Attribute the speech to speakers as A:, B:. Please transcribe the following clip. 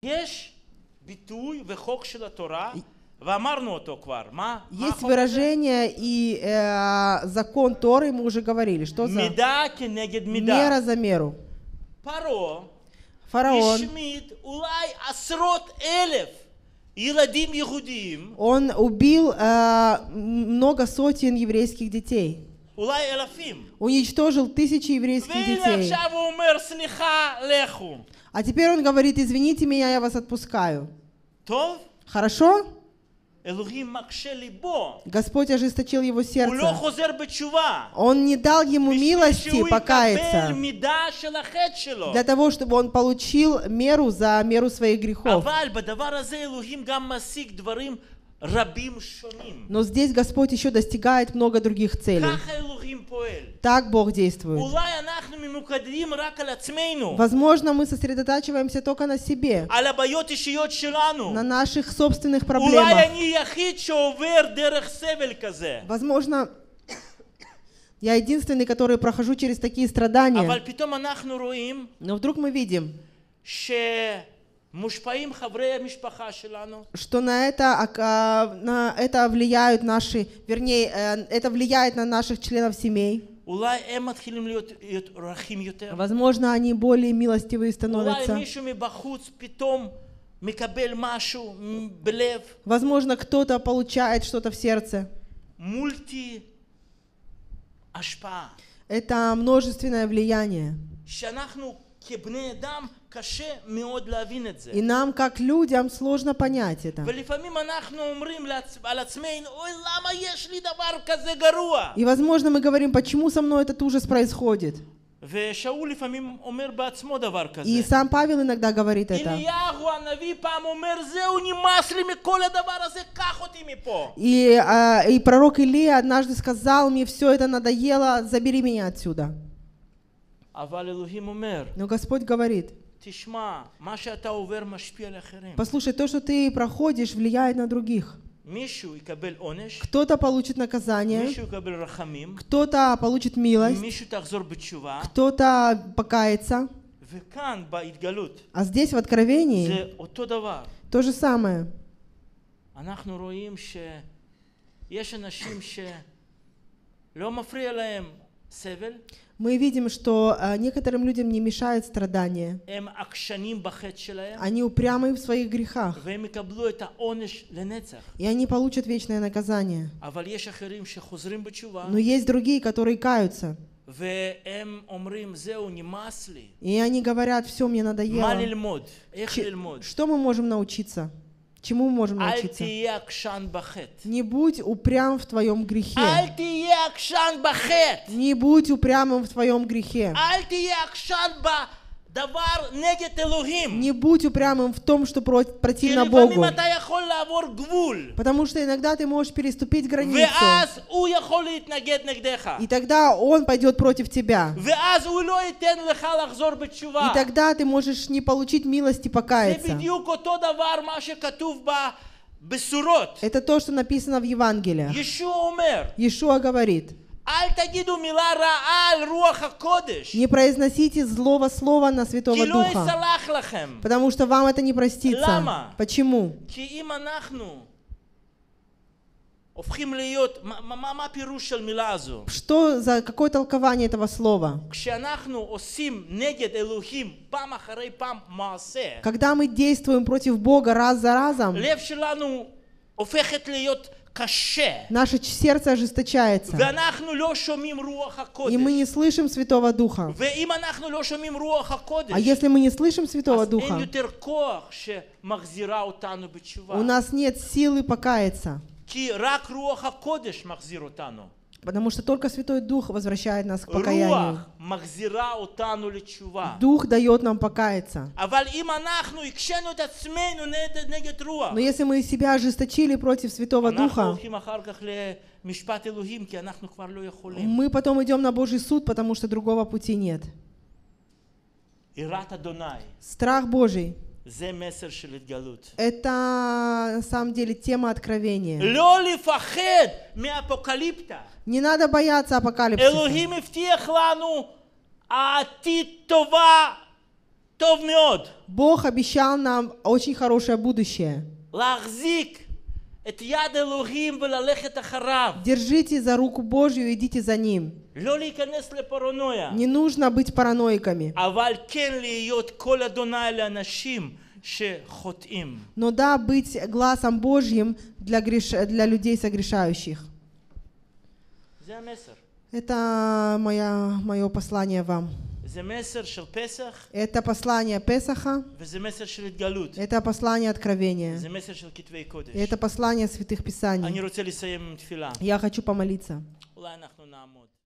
A: יש ביטוי וחוק של התורה, ואמרנו אותו כבר.
B: Есть выражение и закон Торы, мы уже говорили. Что за?
A: מידה כנגד מידה.
B: Мера за меру.
A: פרעה
B: Фараон,
A: השמיד אולי 10,000 ילדים יהודיים.
B: он убил много сотен еврейских детей.
A: אולי אלפים.
B: Уничтожил тысячи еврейских
A: והנה
B: детей.
A: עכשיו הוא אומר, סליחה, לכו.
B: А теперь он говорит, извините меня, я вас отпускаю.
A: טוב?
B: Хорошо?
A: אלוהים מקשה ליבו.
B: Господь ожесточил его
A: הוא לא
B: сердце.
A: חוזר בתשובה.
B: Он не дал ему
A: בשביל
B: милости
A: שהוא
B: покаяться,
A: יקבל מידה של החטא שלו.
B: для того, чтобы он получил меру за меру своих грехов.
A: אבל בדבר הזה אלוהים גם משיג דברים רבים שונים.
B: Но здесь Господь еще достигает много других целей.
A: ככה אלוהים פועל.
B: Так Бог действует.
A: אולי אנחנו ממוקדים רק על עצמנו.
B: Возможно, мы сосредотачиваемся только на себе,
A: על הבעיות אישיות שלנו.
B: на наших собственных
A: אולי
B: проблемах.
A: אני יחיד שעובר דרך סבל כזה.
B: Возможно, я единственный, который прохожу через такие страдания.
A: אבל פתאום אנחנו רואים
B: Но вдруг мы видим,
A: שמושפעים חברי המשפחה שלנו.
B: что на это влияют наши, вернее, это влияет на наших членов семей.
A: אולי הם מתחילים להיות רכים יותר.
B: Возможно, они более милостивые
A: אולי
B: становятся.
A: מישהו מבחוץ פתאום מקבל משהו בלב.
B: Возможно, кто-то получает что-то в сердце.
A: מולטי השפעה.
B: Это множественное влияние.
A: שאנחנו כבני אדם קשה מאוד להבין את זה.
B: И нам, как людям, сложно понять это.
A: ולפעמים אנחנו אומרים על עצמנו, אוי, למה יש לי דבר כזה גרוע?
B: И, возможно, мы говорим, почему со мной этот ужас происходит.
A: ושאול לפעמים אומר בעצמו דבר כזה.
B: И сам Павел иногда говорит это.
A: אליהו הנביא פעם אומר, זהו, נמאס לי מכל הדבר הזה, קח אותי מפה.
B: И пророк Илия однажды сказал, мне все это надоело, забери меня отсюда.
A: אבל אלוהים אומר,
B: Но Господь говорит,
A: תשמע, מה שאתה עובר משפיע על אחרים.
B: послушай, то, что ты проходишь, влияет на других.
A: מישהו יקבל עונש,
B: Кто-то получит наказание,
A: מישהו יקבל רחמים,
B: кто-то получит милость,
A: מישהו תחזור בתשובה,
B: кто-то покается.
A: וכאן בהתגלות,
B: А здесь, в Откровении,
A: זה אותו דבר.
B: то же самое.
A: אנחנו רואים שיש אנשים שלא מפריע להם סבל,
B: Мы видим, что некоторым людям не мешает страдания.
A: הם עקשנים בחטא שלהם,
B: Они упрямы в своих грехах,
A: והם יקבלו את העונש לנצח.
B: и они получат вечное наказание.
A: אבל יש אחרים שחוזרים בתשובה,
B: Но есть другие, которые каются,
A: והם אומרים, זהו, נמאס לי.
B: и они говорят, все, мне
A: מה
B: надоело.
A: ללמוד? איך ללמוד?
B: Что мы можем научиться? Чему мы можем
A: אל
B: научиться?
A: תהיה עקשן בחטא.
B: Не будь упрям в твоем грехе.
A: אל תהיה עקשן בחטא.
B: Не будь упрямым в твоем грехе.
A: אל תהיה עקשן בדבר נגד אלוהים.
B: Не будь упрямым в том, что
A: כי
B: противно Богу.
A: לפעמים אתה יכול לעבור גבול,
B: Потому что иногда ты можешь переступить границу.
A: ואז הוא יכול להתנגד נגדך.
B: И тогда Он пойдет против тебя.
A: ואז הוא לא ייתן לך לחזור בתשובה.
B: И тогда ты можешь не получить милости
A: זה
B: покаяться.
A: בדיוק אותו דבר מה שכתוב בבשורות.
B: Это то, что написано в Евангелии.
A: ישוע אומר,
B: Иешуа говорит,
A: אל תגידו מילה רעה על רוח הקודש,
B: не произносите злого слова на Святого
A: כי לא
B: Духа,
A: יסלח לכם.
B: потому что вам это не простится.
A: Лама.
B: Почему?
A: כי אם אנחנו הופכים להיות, מה הפירוש של מילה הזו?
B: Какое толкование этого слова?
A: כשאנחנו עושים נגד אלוהים פעם אחרי פעם מעשה,
B: Когда мы действуем против Бога раз за разом,
A: לב שלנו הופכת להיות קשה,
B: наше сердце ожесточается,
A: ואנחנו לא שומעים רוח הקודש.
B: и мы не слышим Святого Духа.
A: ואם אנחנו לא שומעים רוח הקודש,
B: А если мы не слышим Святого
A: אז אין
B: Духа,
A: יותר כוח שמחזירה אותנו בתשובה.
B: у нас нет силы покаяться,
A: כי רק רוח הקודש מחזיר אותנו.
B: потому что только Святой Дух возвращает нас к
A: רוח
B: покаянию.
A: מחזירה אותנו לתשובה.
B: Дух дает нам покаяться.
A: אבל אם אנחנו הקשינו את עצמנו נגד רוח,
B: Но если мы себя ожесточили против Святого
A: אנחנו
B: Духа,
A: הולכים אחר כך למשפט אלוהים, כי אנחנו כבר לא יכולים.
B: мы потом идем на Божий суд, потому что другого пути нет.
A: יראת אדוני,
B: Страх Божий
A: זה מסר של התגלות.
B: — это на самом деле тема откровения.
A: לא לפחד מאפוקליפטה.
B: Не надо бояться апокалипсиса.
A: אלוהים הבטיח לנו העתיד טובה טוב מאוד.
B: Бог обещал нам очень хорошее будущее.
A: להחזיק את יד אלוהים וללכת אחריו.
B: Держите за руку Божью и идите за Ним.
A: לא להיכנס לפרנויה.
B: Не нужно быть параноиками.
A: אבל כן להיות קול אדוני לאנשים שחוטאים.
B: Но да, быть глазом Божьим для людей согрешающих.
A: זה המסר.
B: Это мое послание вам.
A: זה מסר של פסח.
B: Это послание Песаха.
A: וזה מסר של התגלות.
B: Это послание Откровения.
A: זה מסר של כתבי קודש.
B: Это послание Святых
A: אני
B: Писаний.
A: רוצה לסיים עם תפילה.
B: Я хочу помолиться.
A: אולי אנחנו נעמוד.